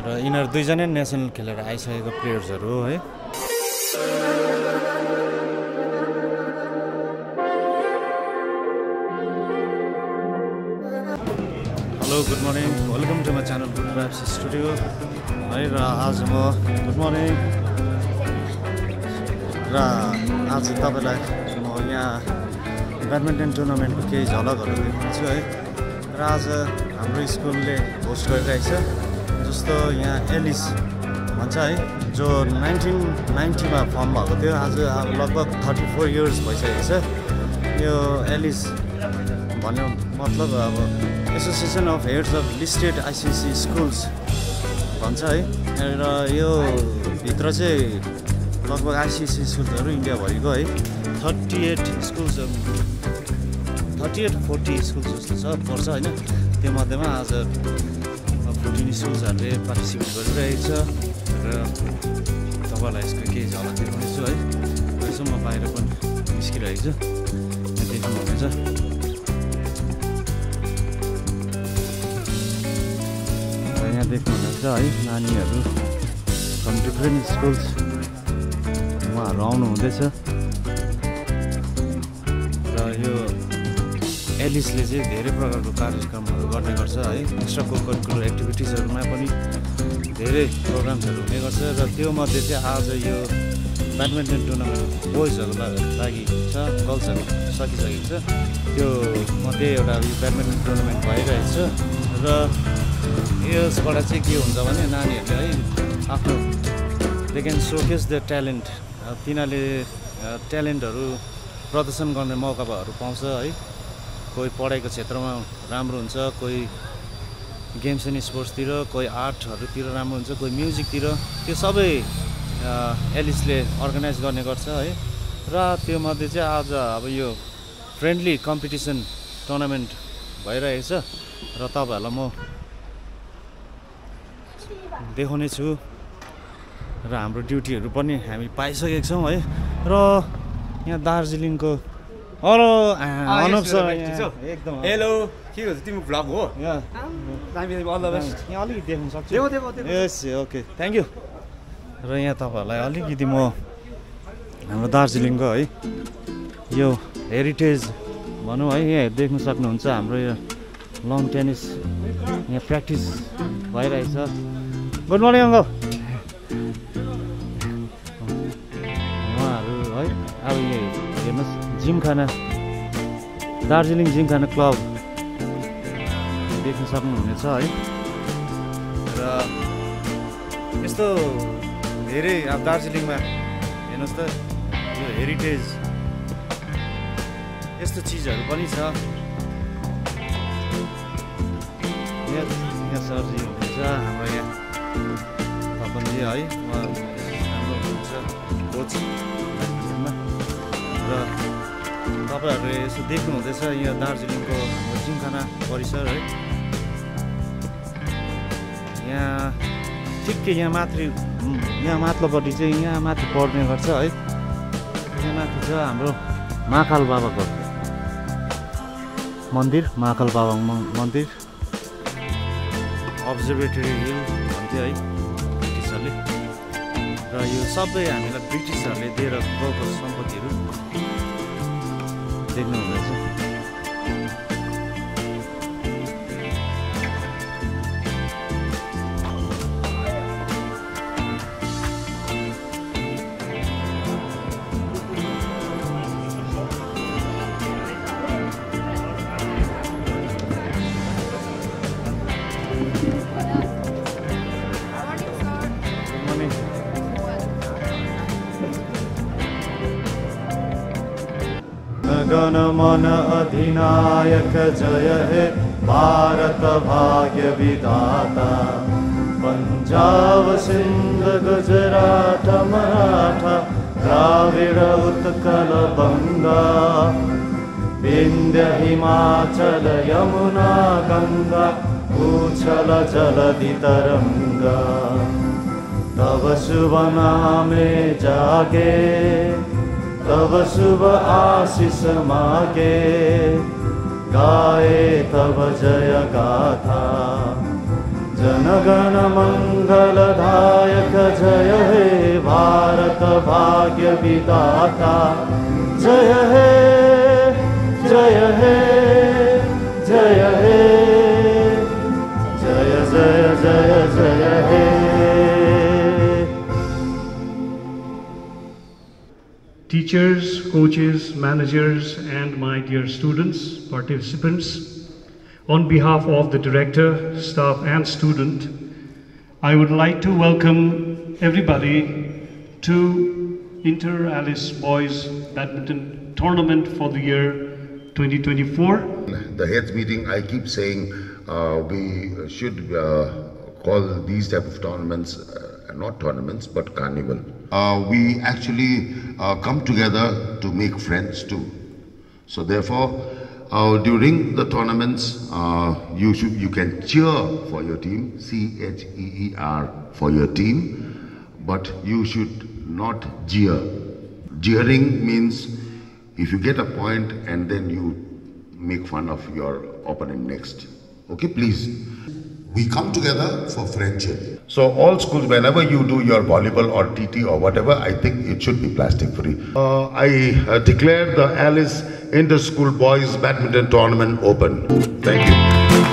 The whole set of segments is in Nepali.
र यिनीहरू दुईजना नेसनल खेलेर आइसकेको प्लेयर्सहरू हो है। Hello good morning, welcome to my channel good vibes studio है। र आज म गुड मर्निङ र आज तपाईँलाई म यहाँ ब्याडमिन्टन टुर्नामेन्टको केही झलकहरू देखाउँछु है। र आज हाम्रो स्कुलले होस्ट गरिरहेको छ, जस्तो यहाँ एलिस भन्छ है, जो 1990 फर्म भएको थियो। आज अब लगभग 34 इयर्स भइसकेको छ। यो एलिस भन्यो मतलब अब association of heads of listed ICSC schools भन्छ है। र यो भित्र चाहिँ लगभग आइसिएससी स्कुल्सहरू इन्डियाभरिको है 38-40 स्कुल्स जस्तो छ पर्छ होइन। त्यो मध्येमा आज 14 स्कुल्सहरूले पार्टिसिपेट गरिरहेको छ र तपाईँलाई यसको केही झलक देखाउनेछु है। यसो म बाहिर पनि निस्किरहेको छु, देख्नुहुनेछ। यहाँ देख्नुहुनेछ है, नानीहरू फ्रम डिफ्रेन्ट स्कुल्स उहाँहरू आउनुहुँदैछ। र यो एलिसले चाहिँ धेरै प्रकारको कार्यक्रमहरू गर्ने गर्छ है। एक्स्ट्रा करिकुलर एक्टिभिटिजहरूमा पनि धेरै प्रोग्राम्सहरू हुने गर्छ। र त्यो मध्ये चाहिँ आज यो ब्याडमिन्टन टुर्नामेन्ट बोइजहरूको लागि छ, गर्ल्सहरू सकिसकेको छ। त्यो मध्ये एउटा यो ब्याडमिन्टन टुर्नामेन्ट भइरहेको छ। र यसबाट चाहिँ के हुन्छ भने नानीहरूले है आफ्नो they can showcase the talent, तिनीहरूले ट्यालेन्टहरू प्रदर्शन गर्ने मौकाहरू पाउँछ है। कोही पढाइको क्षेत्रमा राम्रो हुन्छ, कोही गेम्स एन्ड स्पोर्ट्सतिर, कोही आर्टहरूतिर राम्रो हुन्छ, कोही म्युजिकतिर। त्यो सबै एलिसले अर्गनाइज गर्ने गर्छ है। र त्यो मध्ये चाहिँ आज अब यो फ्रेन्डली कम्पिटिसन टुर्नामेन्ट भइरहेको छ र तपाईँहरूलाई म देखाउने छु। र हाम्रो ड्युटीहरू पनि हामी पाइसकेका छौँ है। र यहाँ दार्जिलिङको अनुप सर एकदम हेलो, के हुन्छ तिम्रो भ्लग हो? यहाँ अलिकति देख्नु सक्छु। Yes, okay, thank you. र यहाँ तपाईँहरूलाई अलिकति म हाम्रो दार्जिलिङको है यो हेरिटेज भनौँ है, यहाँ देख्न सक्नुहुन्छ। हाम्रो यो लन टेनिस यहाँ प्र्याक्टिस भइरहेछ। Good morning uncle. उहाँहरू है अब यहाँ हेर्नुहोस्, जिमखाना, दार्जिलिङ जिमखाना क्लब देख्न सक्नुहुनेछ है। र यस्तो धेरै अब दार्जिलिङमा हेर्नुहोस् त, यो हेरिटेज यस्तो चिजहरू पनि छ। यहाँ सरजी हुनुहुन्छ, हाम्रो यहाँ तपनजी है, उहाँ हाम्रो हुनुहुन्छ कोच। र तपाईँहरूले यसो देख्नुहुँदैछ यहाँ दार्जिलिङको हाम्रो जिमखाना परिसर है। यहाँ ठिकै यहाँ माथिल्लोपट्टि चाहिँ यहाँ माथि पर्ने गर्छ है। यहाँ माथि छ हाम्रो महाकाल बाबाको मन्दिर, महाकाल बाबा मन्दिर। अब्जर्भेटरी हिल भन्थ्यो है ब्रिटिसहरूले। र यो सबै हामीलाई ब्रिटिसहरूले दिएर गएको सम्पत्तिहरू देख्नुहुँदैछ। गण मन अधिनायक जय हे भारत भाग्य विधाता। पंजाब सिंध गुजरात मराठा द्राविड़ उत्कल बंगा, विंध्य हिमाचल यमुना गंगा उछल जलधि तरंगा। तब शुभ नामे जागे, तब शुभ आशीष मागे, गाए तब जय गाथा। जनगण मंगलदायक जय हे भारत भाग्य विधाता जय हे जय हे जय हे जय जय जय जय हे. Teachers, coaches, managers, and my dear students, participants, on behalf of the director, staff, and student, I would like to welcome everybody to Inter Alice Boys Badminton Tournament for the year 2024. The heads meeting, I keep saying we should call these type of tournaments not tournaments but carnival. We actually come together to make friends too. So therefore, during the tournaments, you can cheer for your team, CHEER for your team, but you should not jeer. Jeering means if you get a point and then you make fun of your opponent next. Okay, please. We come together for friendship. So all schools, whenever you do your volleyball or TT or whatever, I think it should be plastic free. I declare the Alice Inter-School Boys Badminton Tournament open. Thank you.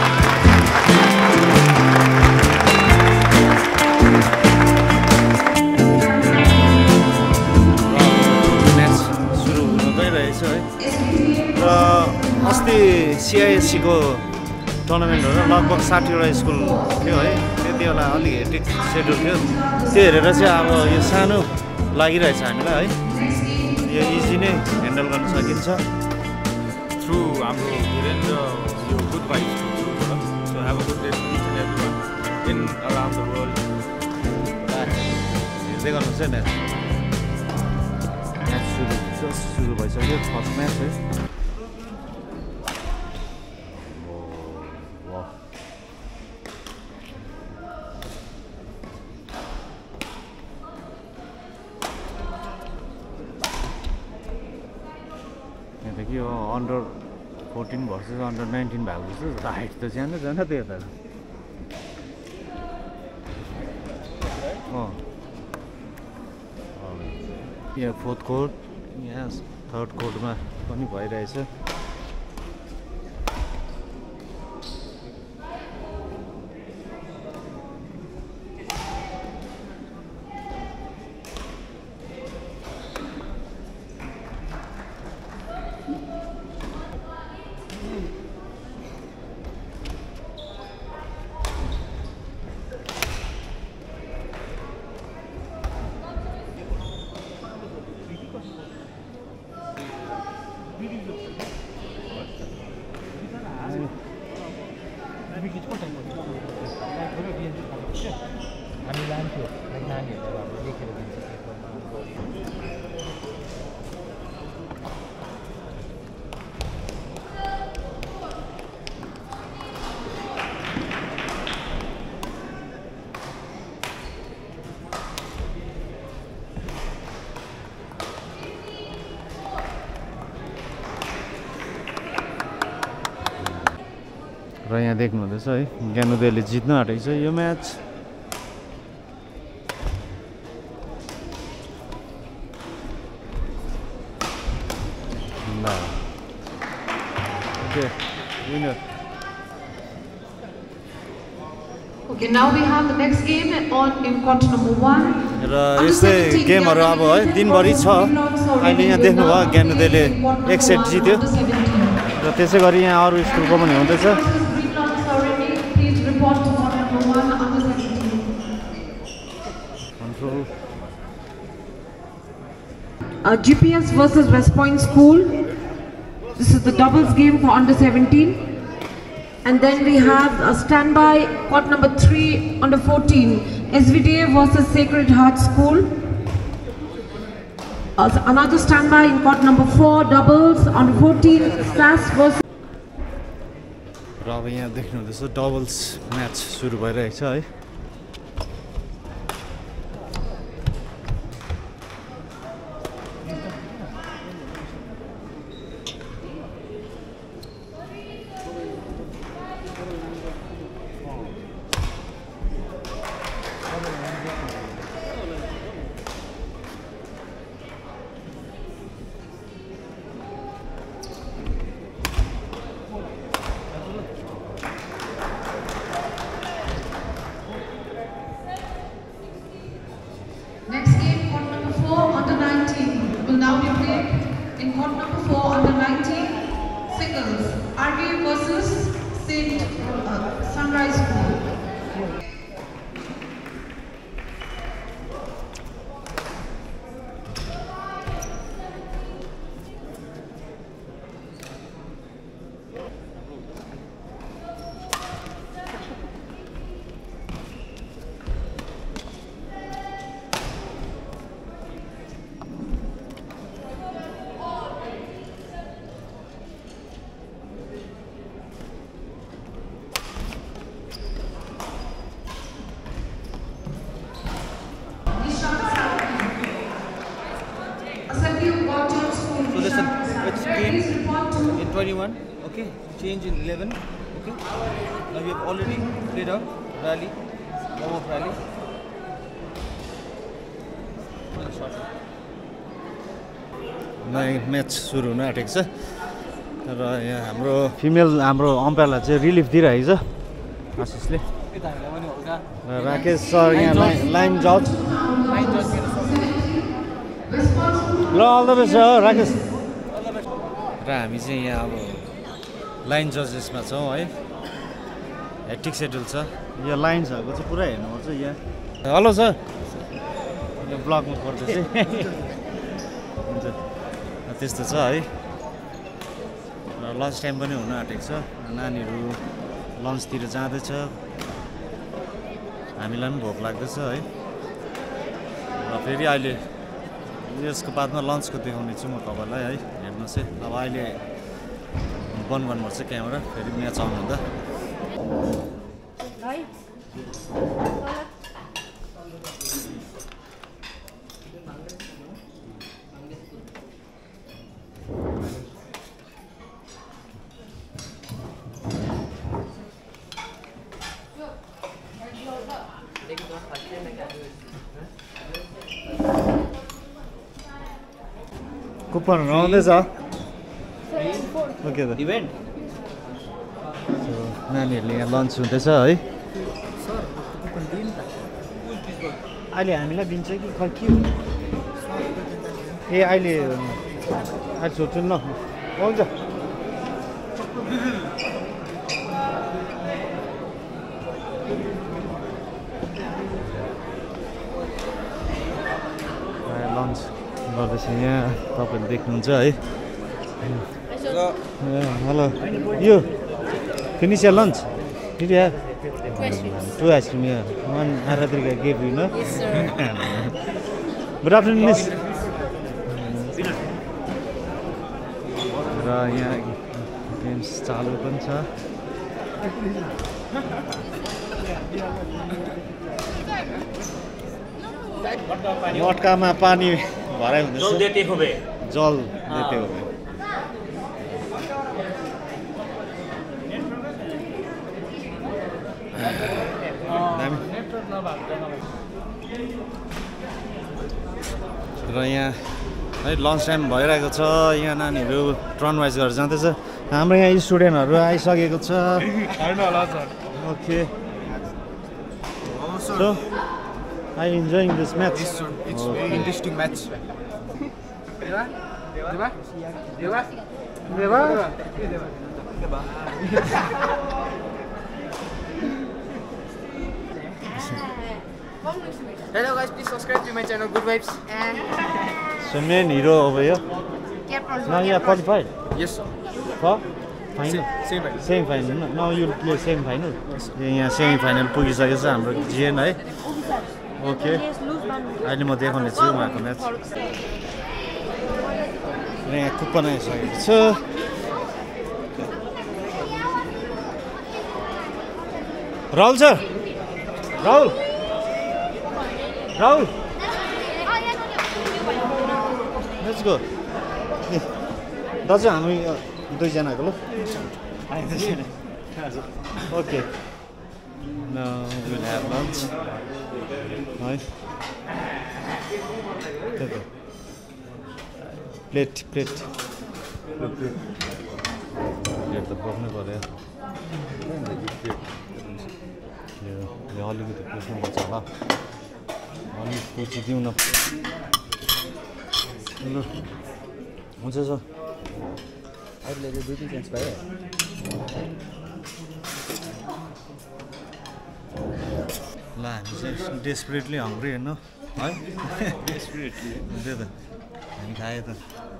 अस्ति CISC को टुर्नामेन्ट हो र लगभग 60वटा स्कुल थियो है. त्यति बेला अलि हेक्टिक सेड्युल थियो. त्यो हेरेर चाहिँ अब यो सानो लागिरहेछ हामीलाई है. यो इजी नै ह्यान्डल गर्न सकिन्छ थ्रु हाम्रो वीरेन्द्र यो गुड भाइब्स थ्रुबाट. So have a good day to each and everyone in around the world. हेर्दै गर्नुहोस् है म्याच. म्याच सुरु भइसक्यो. फर्स्ट म्याच है. यो अन्डर 14 भर्सेस अन्डर 19 भएको जस्तो. हाइट त सानो छैन त्यो त. यहाँ फोर्थ कोर्ट, यहाँ थर्ड कोर्टमा पनि भइरहेछ. हामी लान्थ्यो नानीहरूले अब लेखेर दिन्छ. र यहाँ देख्नुहुँदैछ है, ज्ञानोदयले जित्न आँटेको छ यो match. Okay, now we have the next game in quarter number 1. र यस्तै गेमहरू अब है दिनभरि छ. अहिले यहाँ देख्नुभयो ज्ञानोदयले एक सेट जित्यो र त्यसै गरी यहाँ अरू स्कुलको पनि हुँदैछ. GPS versus West Point School. This is the doubles game for under 17. And then we have a standby court number 3 under 14. SVDA versus Sacred Heart School. Another standby in court number 4 doubles under 14. SAS versus. र अब यहाँ देख्नुहुँदैछ डबल्स म्याच सुरु भइरहेको छ है. Next game, court number 4, under 19, will now be played in court number 4, under 19, singles, RDA versus St. Sunrise School. So listen, it's game in 21, okay, change in 11, okay. Now we have already played out rally, warm-up rally. नयाँ म्याच सुरु हुन आँटेको छ र यहाँ हाम्रो फिमेल हाम्रो अम्पायरलाई चाहिँ रिलिफ दिइरहेको छ आशिषले र राकेश सर यहाँ लाइन जज ल अल द बेस्ट राकेश र हामी चाहिँ यहाँ अब लाइन जजेसमा छौँ है हेक्टिक सेड्युल छ यो लाइन्सहरूको चाहिँ पुरा हेर्नुपर्छ यहाँ हेलो सर यो ब्लगमा पर्दैछ हुन्छ त्यस्तो छ है र लन्च टाइम पनि हुन आँटेको छ नानीहरू लन्चतिर जाँदैछ हामीलाई पनि भोक लाग्दैछ है र फेरि अहिले यसको बादमा लन्चको देखाउने छु म तपाईँलाई है हेर्नुहोस् है अब अहिले बन्द गर्नुपर्छ क्यामेरा फेरि म्याच आउनुहुँदा कुपन आउँदैछ ओके त Event? नानीहरूले यहाँ लन्च हुँदैछ है अहिले हामीलाई दिन्छ कि खै के हो ए अहिले सोध्छु न हुन्छ लन्च गर्दैछ यहाँ तपाईँले देख्नुहुन्छ है हेलो यो finish your lunch? Did you have? Two ice cream, yeah. One Aradrika gave you, no? Yes, sir. Good afternoon, miss. र यहाँ गेम्स चालु पनि छ मटकामा पानी भराइ हुँदैछ जल देते हो बे र यहाँ है लन्च टाइम भइरहेको छ यहाँ नानीहरू टर्न वाइज गरेर जाँदैछ हाम्रो यहाँ स्टुडेन्टहरू आइसकेको छ okay so I enjoying this match It's very interesting match. Hello guys, please subscribe to my channel Good Vibes. So main hero over here. Now you are qualified Yes, sir. for final. Same final. Now you will play same final. यहाँ सेमी फाइनल पुगिसकेको छ हाम्रो जिएन है ओके अहिले म देखाउने छु उहाँको म्याच र यहाँ कुपन आइसकेको छ Rahul sir Rahul let's go दाजु हामी दुईजनाको ल okay Now we'll have lunch. है प्लेट प्लेट प्लेट त बोक्नै पर्यो यो अलिकति पुस्नुपर्छ होला अलिक पुछिदिउँ न ल हुन्छ सर अहिले चाहिँ 2-3 चान्स पायो ल हामी चाहिँ डेस्परेटली हङ्ग्री हेर्नु है डेस्परेटली त्यही त हामी खायो त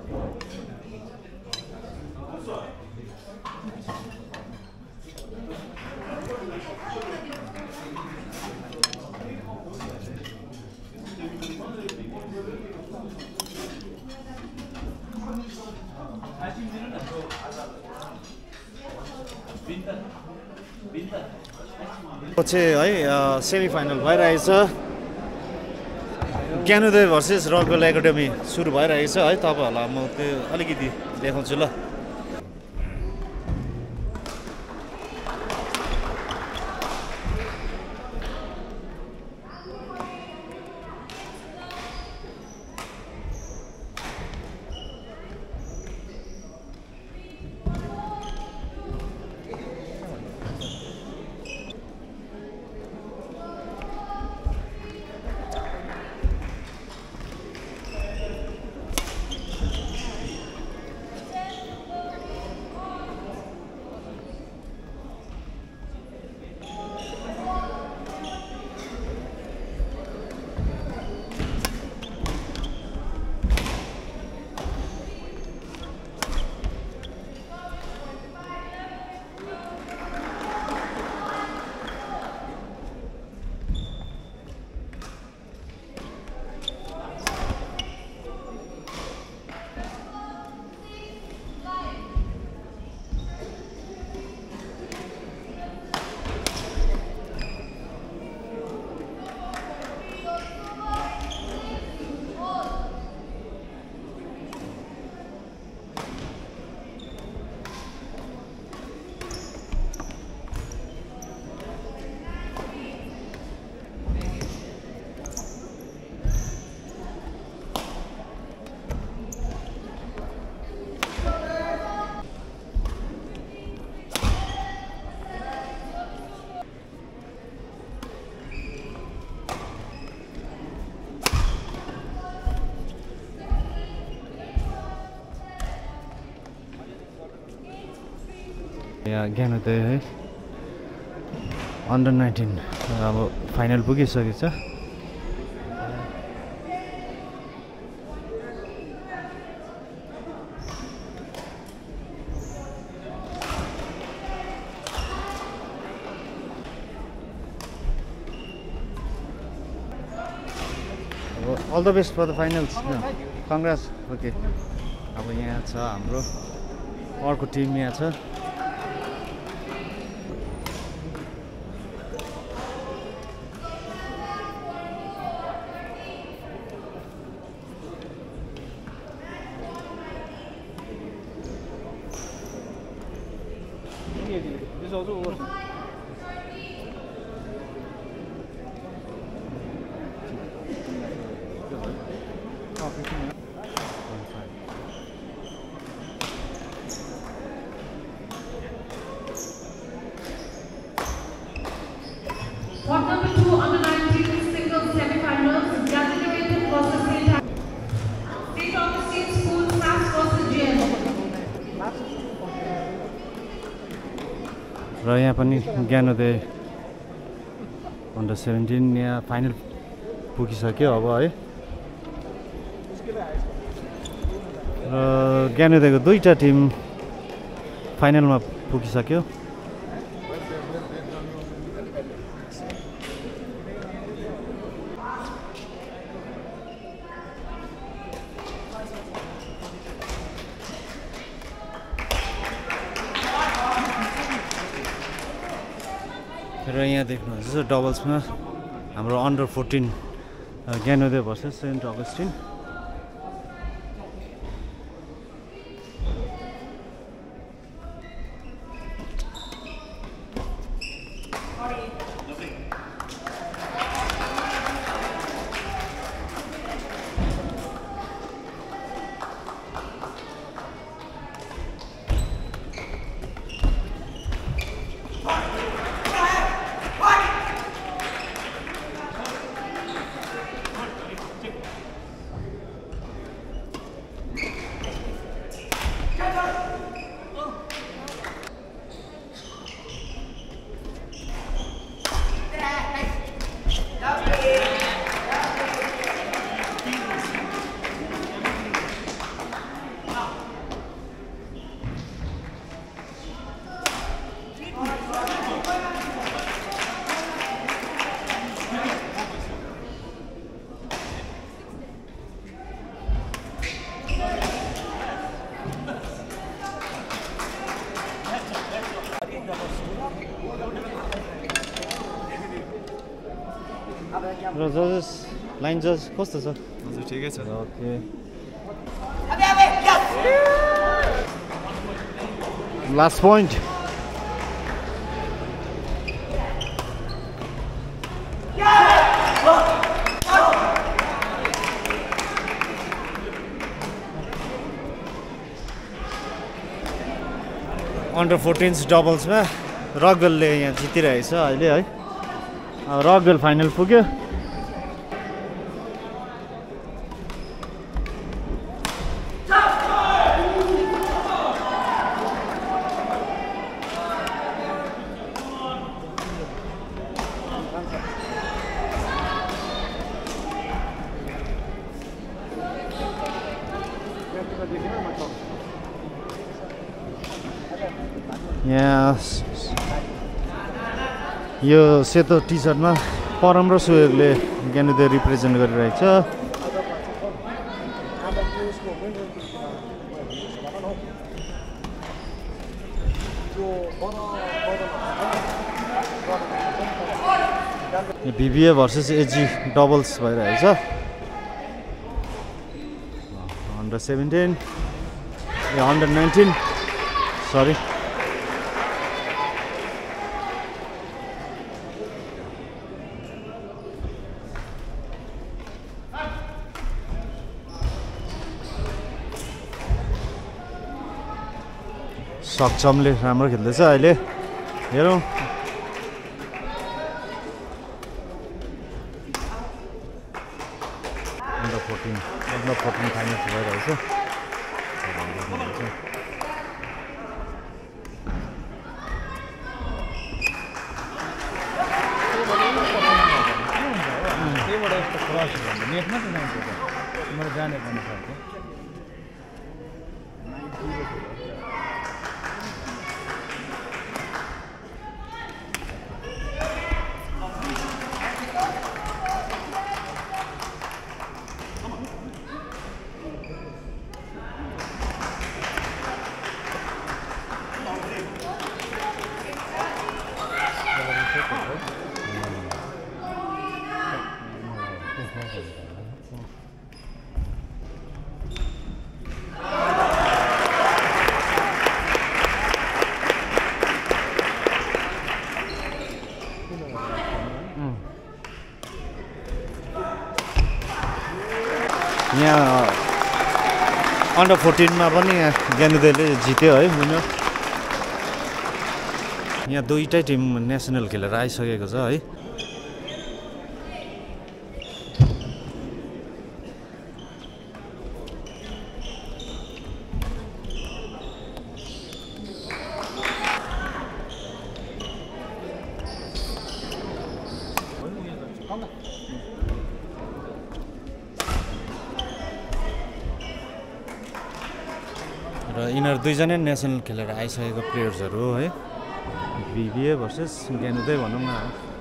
पछि है सेमिफाइनल भइरहेछ ज्ञानोदय भर्सेस रकवेल एकाडेमी सुरु भइरहेछ है तपाईँहरूलाई म त्यो अलिकति देखाउँछु ल यहाँ ज्ञानोदय है अन्डर 19 अब फाइनल पुगिसकेको छ all the best for the finals congrats okay अब यहाँ छ हाम्रो अर्को टिम यहाँ छ This is also over. What number 2 under 19 singles semi-finals? Graduated versus St. Augustine School, SAS versus JM. र यहाँ पनि ज्ञानोदय अन्डर 17 यहाँ फाइनल पुगिसक्यो अब है र ज्ञानोदयको दुईटा टिम फाइनलमा पुगिसक्यो र यहाँ देख्नुहुन्छ डबल्समा हाम्रो under 14 Gyanodaya versus saint Augustine र जजेस लाइन जज कस्तो छ हजुर ठिकै छ ओके लास्ट पोइन्ट अन्डर 14 डबल्समा रकवेलले यहाँ जितिरहेछ अहिले है रकवेल फाइनल पुग्यो यहाँ यो सेतो टी सर्टमा परम र सुयोगले ज्ञानोदय रिप्रेजेन्ट गरिरहेछ भिबिए भर्सेस एजी डबल्स भइरहेछ अन्डर 17 अन्डर 19 सरी सक्षमले राम्रो खेल्दैछ अहिले हेरौँ अन्डर 14 फाइनल भइरहेछ यहाँ अन्डर 14 मा पनि ज्ञानोदयले जित्यो है विनर यहाँ दुईटै टिम नेसनल खेलेर आइसकेको छ है र यिनीहरू दुईजना नेसनल खेलेर आइसकेको प्लेयर्सहरू हो है भिबिए भर्सेस ज्ञानोदय भनौँ न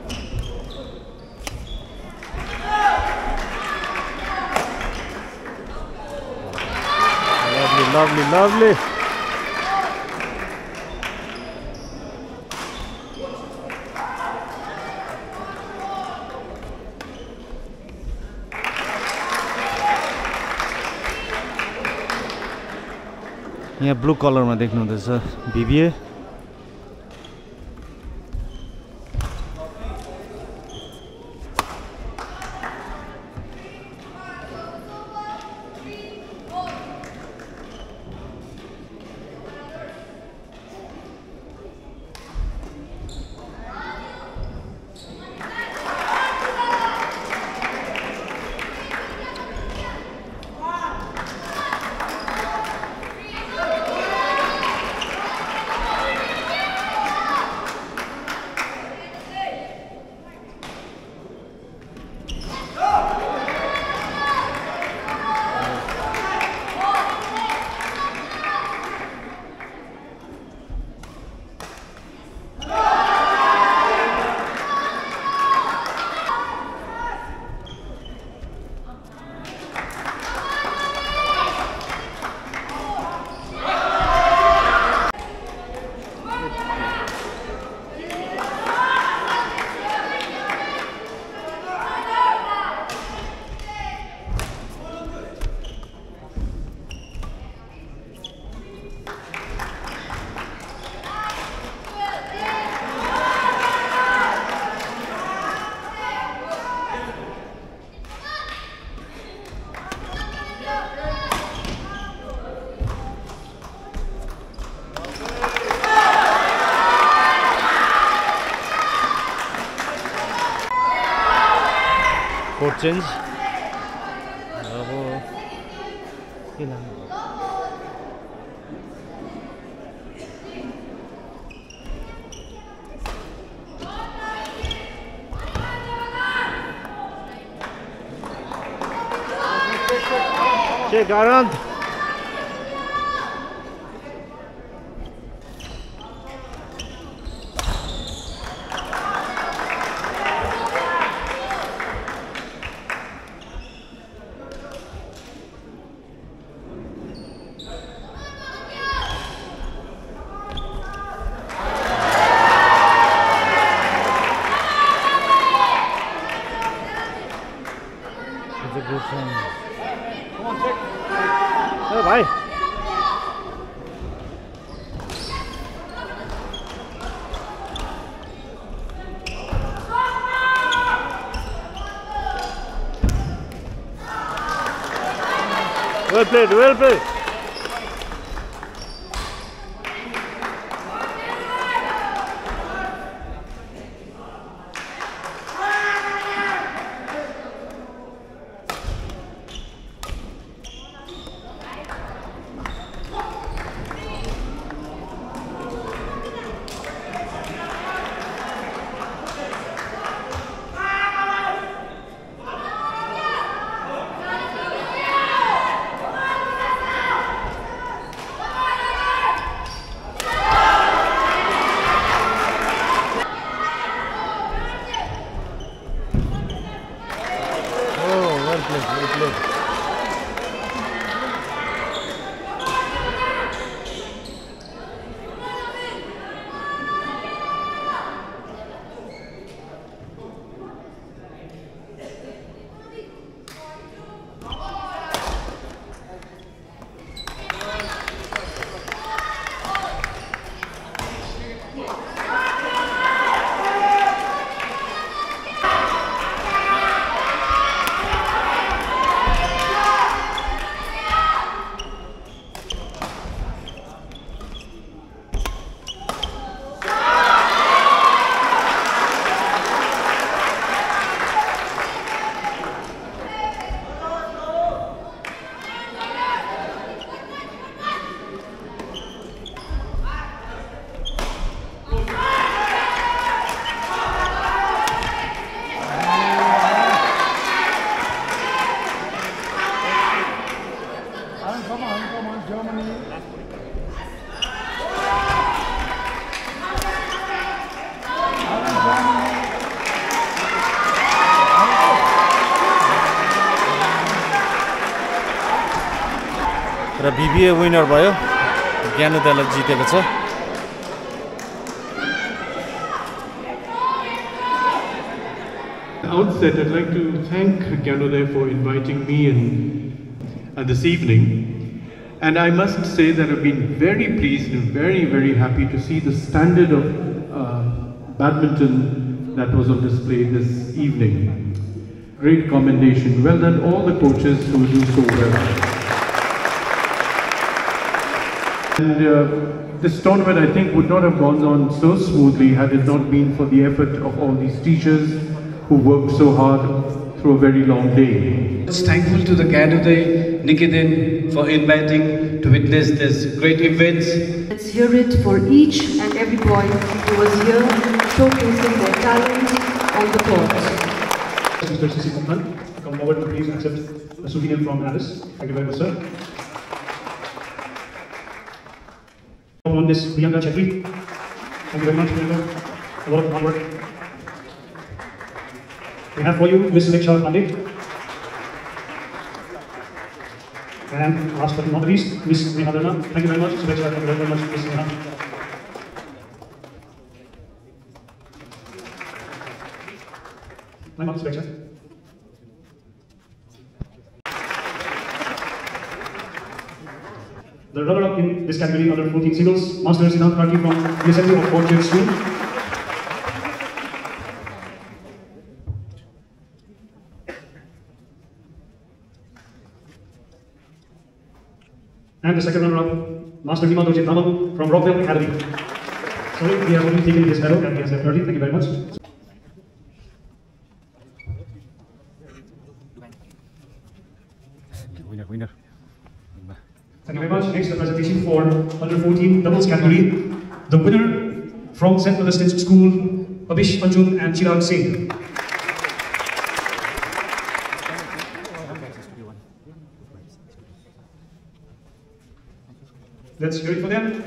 लभली लभली लभली यहाँ ब्लू कलरमा देख्नु हुँदैछ भिबिए कोर्ट चेन्ज अब के लाग्यो Check Anand. It's a good sign. Come on, check. Hey, bhai. Well played, well played. Well played. र बीबीए विनर भयो ज्ञानोदयले जितेको छ Outset, I'd like to thank Gyanoday for inviting me in this evening, and I must say that I've been very pleased and very, very happy to see the standard of badminton that was on display this evening. Great commendation. Well done all the coaches who do so well. And this tournament, I think, would not have gone on so smoothly had it not been for the effort of all these teachers who worked so hard through a very long day. It's thankful to the Gyanoday Niketin for inviting to witness this great event. Let's hear it for each and every boy who was here showcasing their talent on the court. Mr. C.C. Kumhan, come forward to please accept the souvenir from Alice. Thank you very much, sir. On this, Priyanka Chetri. Thank you very much, Priyanka. A lot of hard work. We have for you Miss Leksha Pandey. And last but not least, Miss Neha Dharna. Thank you very much, Leksha. Thank you very much, Miss Neha. My mom is Leksha. The runner-up in this category under 14 singles, Master Siddhant Karki from the Assembly of Orchard School. And the second runner-up, Master Hima Dorjit Tamam from Rockville Academy. Sorry, we have only taken his medal and he has left early. Thank you very much. Winner. Thank you very much. Next, the presentation for under 14 doubles category. The winner from St. Augustine's School, Abhish Anjum and Chirag Singh. Let's hear it for them.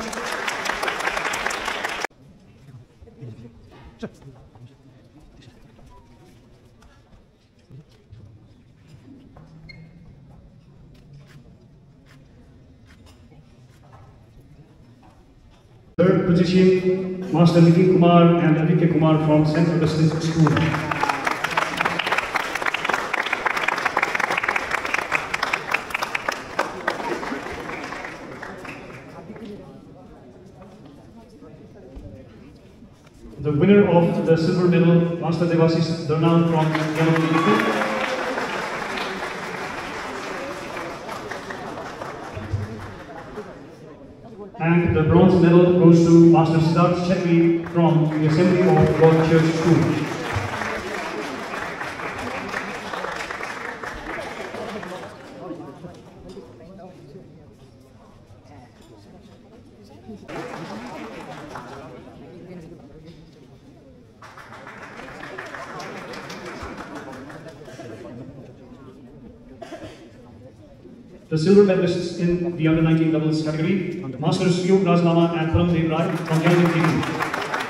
Third position, Master Nitin Kumar and Aditya Kumar from St. Augustine's School. The winner of the silver medal, Master Devasis Darnal from Yellow. And the bronze medal goes to Master Siddharth Chetri from the Assembly of God Church School. The silver medalists in the under 19 doubles category, Masters Yog Raj Lama and Param Dev Rai from Yangon TV.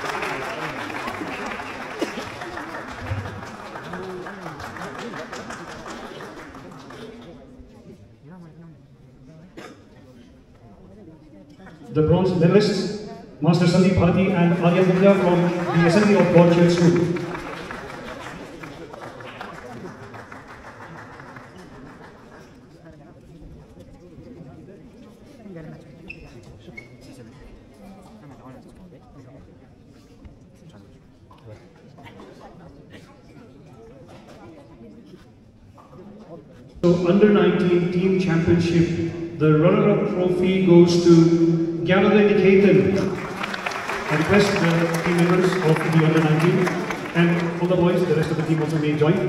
The bronze medalists, Master Sandeep Bharati and Arya Gupta from the Assembly of God Church School. So under 19 team championship, the runner-up trophy goes to Gyanodaya Niketan. I request the team members of the under 19 and all the boys, the rest of the team also may join.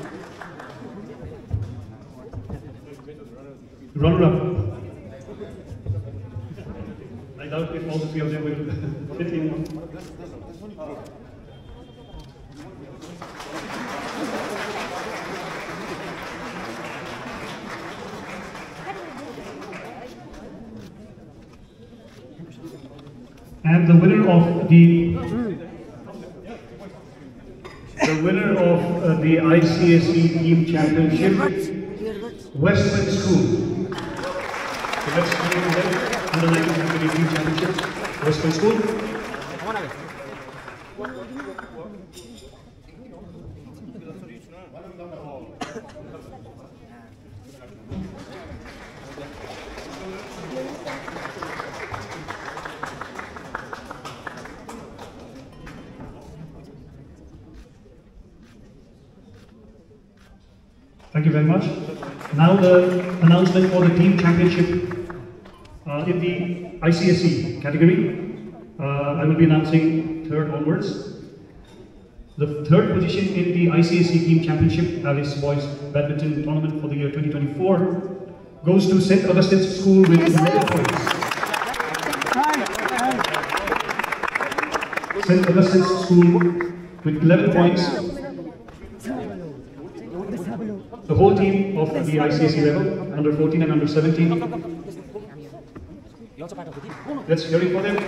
Runner-up. I doubt if all the three of them will fit in. And the winner of the ICSE team championship, Westman School. So let's begin with under 19 category team championship, Westman School. Thank you very much. Now the announcement for the team championship in the ICSE category. I will be announcing third onwards. The third position in the ICSE team championship, Alice Boys Badminton Tournament for the year 2024, goes to St. Augustine's School with 11 points. St. Augustine's School with 11 points. The whole team of the ICSE level, under 14 and under 17. Let's hear it for them.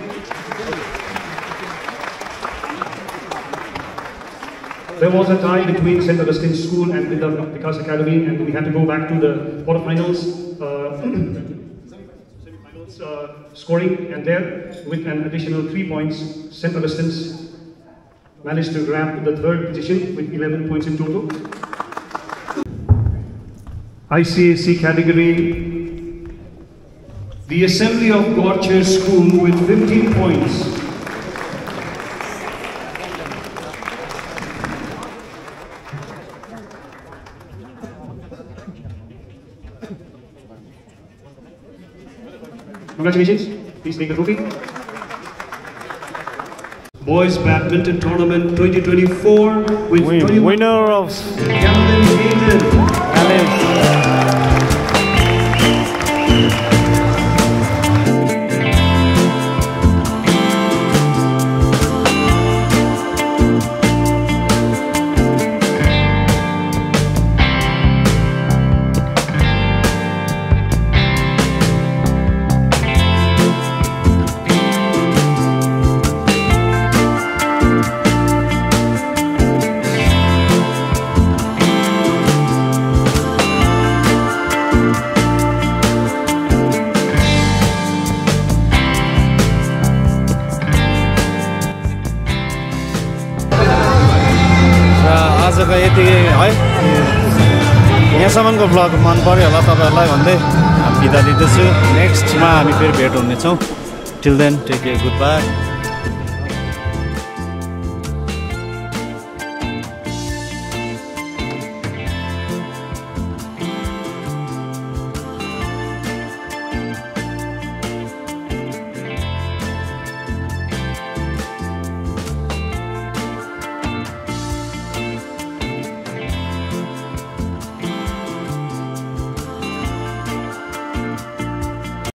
There was a tie between St. Augustine's School and Vidya Vikas Academy, and we had to go back to the quarterfinals, scoring, and there, with an additional 3 points, St. Augustine's managed to grab the third position with 11 points in total. ICSE category, the Assembly of God Church School with 15 points. Congratulations, please take the trophy. Boys Badminton Tournament 2024 with 21 winner of Gavin Hayden. Alex. आजको यति है यहाँसम्मको ब्लग मन पर्यो होला तपाईँहरूलाई भन्दै बिदा लिँदैछु नेक्स्टमा हामी फेरि भेट हुनेछौँ till then take care good by